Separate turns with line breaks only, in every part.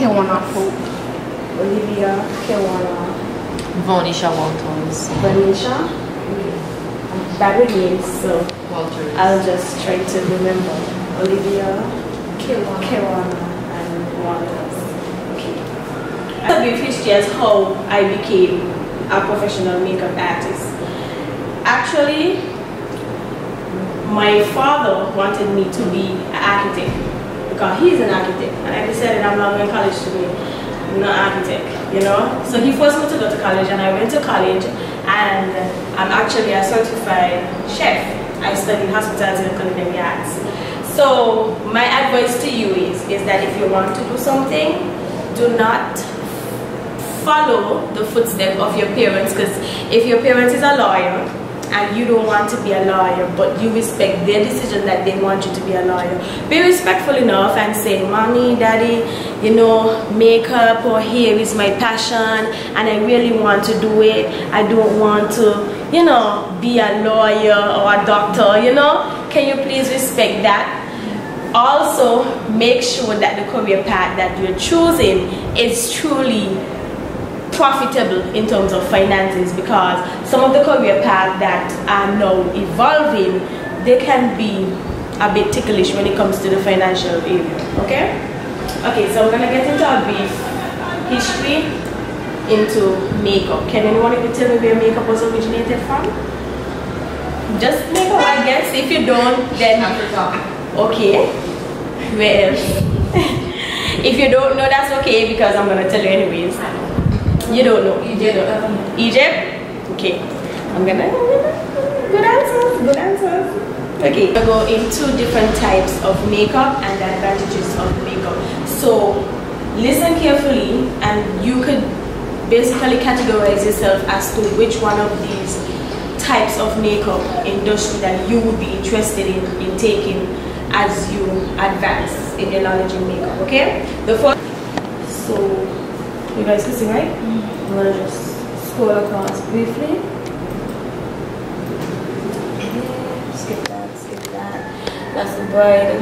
Kewana Hope.
Olivia Kewana.
Vanisha Walters.
Vanisha. Bad with names, so
Walters.
I'll just try to remember. Olivia Kewana and Walters. Okay. A brief history as how I became a professional makeup artist. Actually, my father wanted me to be an architect because he's an architect, and I decided I'm not going to college to be an architect, you know. So he forced me to go to college, and I went to college, and I'm actually a certified chef. I studied hospitality and culinary arts. So my advice to you is that if you want to do something, do not follow the footsteps of your parents, because if your parents is a lawyer and you don't want to be a lawyer, but you respect their decision that they want you to be a lawyer, be respectful enough and say, mommy, daddy, you know, makeup or hair is my passion and I really want to do it. I don't want to, you know, be a lawyer or a doctor, you know. Can you please respect that? Also, make sure that the career path that you're choosing is truly profitable in terms of finances, because some of the career paths that are now evolving, they can be a bit ticklish when it comes to the financial area. Okay, so I'm gonna get into a brief history into makeup. Can anyone even tell me where makeup was originated from? Just make a wild guess. If you don't, then okay, where else? If you don't know, that's okay, because I'm gonna tell you anyways. You don't know. Egypt? Okay. Good answers. Okay. We'll go into different types of makeup and the advantages of makeup. So listen carefully, and you could basically categorize yourself as to which one of these types of makeup industry that you would be interested in taking as you advance in your knowledge in makeup. Okay? The first. So you guys can see, right? I'm gonna just scroll across briefly. Skip that. That's the bride.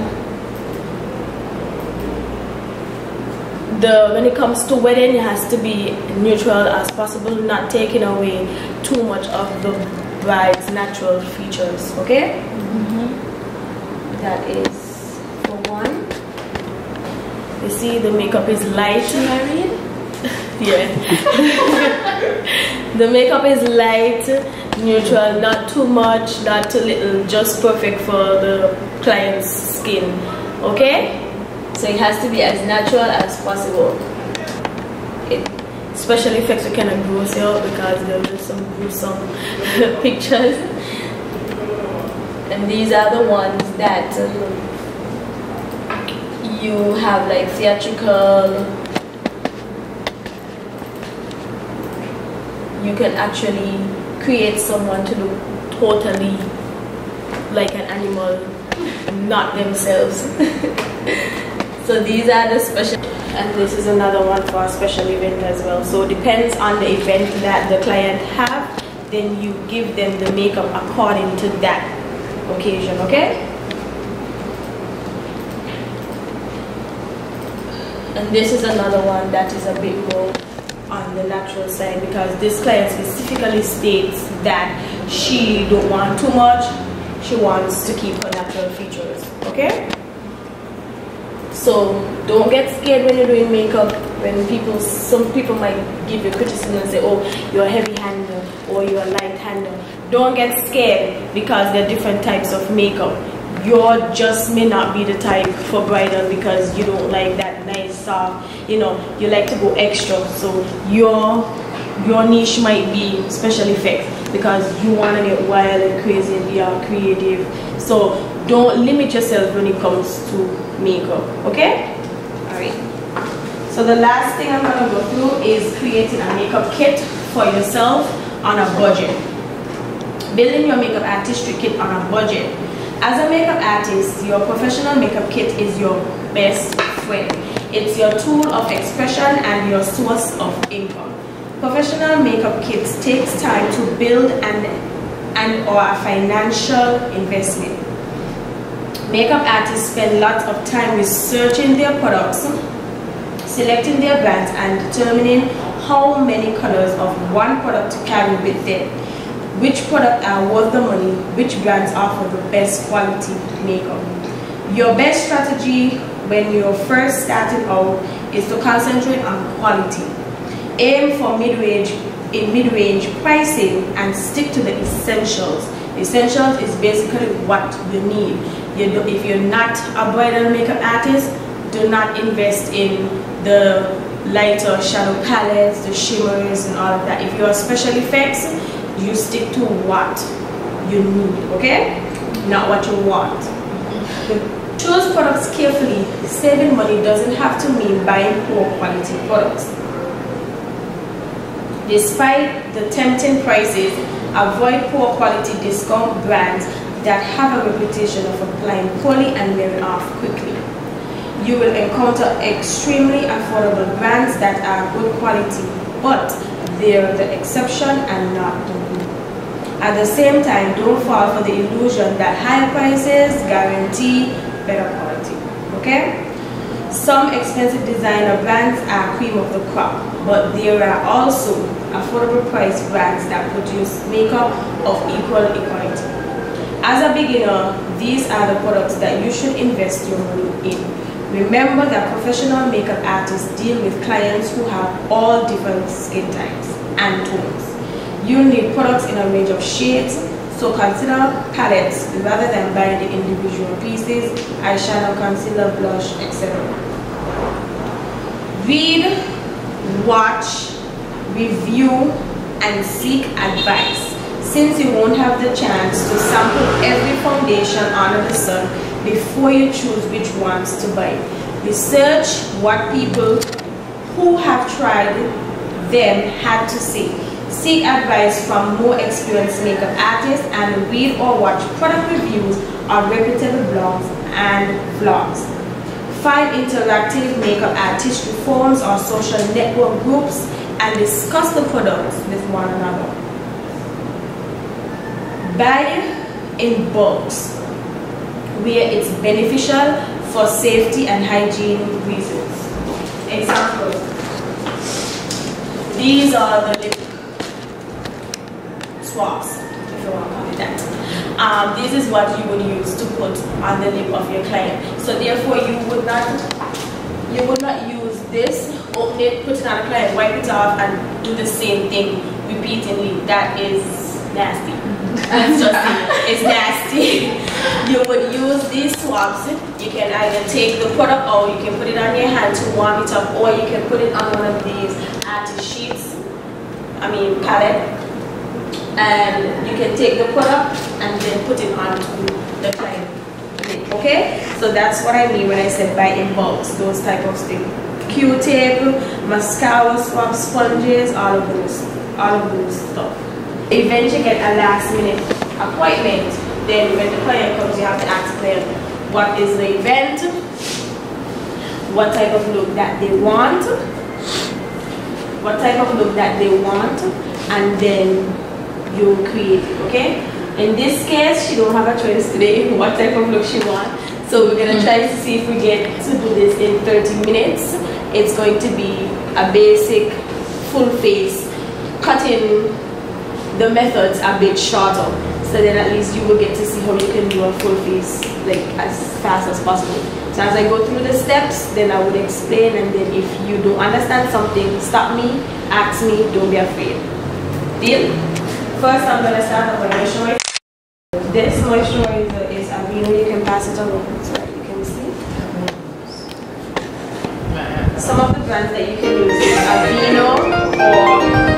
When it comes to wedding, it has to be neutral as possible, not taking away too much of the bride's natural features. Okay? That is for one. You see, the makeup is light. Married? Yeah. The makeup is light, neutral, not too much, not too little, just perfect for the client's skin. Okay? So it has to be as natural as possible. Special effects we cannot gross you out because there are just some gruesome pictures. And these are the ones that you have like theatrical. You can actually create someone to look totally like an animal, not themselves. So these are the special, and this is another one for a special event as well. So it depends on the event that the client have, then you give them the makeup according to that occasion. Okay? And this is another one that is a bit more on the natural side, because this client specifically states that she don't want too much, she wants to keep her natural features. Okay? So don't get scared when you're doing makeup, when some people might give you criticism and say, oh, you're a heavy hander or you're a light hander. Don't get scared, because there are different types of makeup. Yours just may not be the type for bridal, because you don't like that nice soft, you know, you like to go extra. So your niche might be special effects, because you want to get wild and crazy and be all creative. So don't limit yourself when it comes to makeup. Okay? Alright. So the last thing I'm going to go through is creating a makeup kit for yourself on a budget. Building your makeup artistry kit on a budget. As a makeup artist, your professional makeup kit is your best friend. It's your tool of expression and your source of income. Professional makeup kits takes time to build and or a financial investment. Makeup artists spend lots of time researching their products, selecting their brands and determining how many colors of one product to carry with them, which products are worth the money, which brands offer the best quality makeup. Your best strategy when you're first starting out is to concentrate on quality. Aim for mid-range pricing and stick to the essentials. Essentials is basically what you need. If you're not a bridal makeup artist, do not invest in the lighter shadow palettes, the shimmers and all of that. If you're special effects, you stick to what you need, okay? Not what you want. Choose products carefully. Saving money doesn't have to mean buying poor quality products. Despite the tempting prices, avoid poor quality discount brands that have a reputation of applying poorly and wearing off quickly. You will encounter extremely affordable brands that are good quality, but they're the exception and not the rule. At the same time, don't fall for the illusion that higher prices guarantee better quality, okay? Some expensive designer brands are cream of the crop, but there are also affordable price brands that produce makeup of equal quality. As a beginner, these are the products that you should invest your money in. Remember that professional makeup artists deal with clients who have all different skin types and tones. You need products in a range of shades, so consider palettes rather than buying the individual pieces, eyeshadow, concealer, blush, etc. Read, watch, review, and seek advice. Since you won't have the chance to sample every foundation under the sun before you choose which ones to buy, research what people who have tried them had to say. Seek advice from more experienced makeup artists and read or watch product reviews on reputable blogs and vlogs. Find interactive makeup artistry forums or social network groups and discuss the products with one another. Buy in bulks where it's beneficial for safety and hygiene reasons. Example, these are the lip swabs, if you want to call it that. This is what you would use to put on the lip of your client. So therefore you would not use this, open it, put it on a client, wipe it off and do the same thing repeatedly. That is nasty. It's nasty. You would use these swabs. You can either take the product or you can put it on your hand to warm it up, or you can put it on one of these artist sheets, palette, and you can take the product and then put it onto the client. Okay, so that's what I mean when I said buy in bulks, those type of things. Q-tip, mascara swab, sponges, all of those stuff. Eventually get a last minute appointment. Then when the client comes, you have to ask them what is the event, what type of look that they want, and then you create it, okay? In this case, she don't have a choice today what type of look she wants. So we're gonna try to see if we get to do this in 30 minutes. It's going to be a basic full face, cutting the methods a bit shorter, so then at least you will get to see how you can do a full face like as fast as possible. So as I go through the steps, then I would explain, and then if you don't understand something, stop me, ask me, don't be afraid. Deal? First I'm going to start off with moisturizer. This moisturizer is Aveeno. You can pass it around so that you can see. Some of the brands that you can use is Aveeno or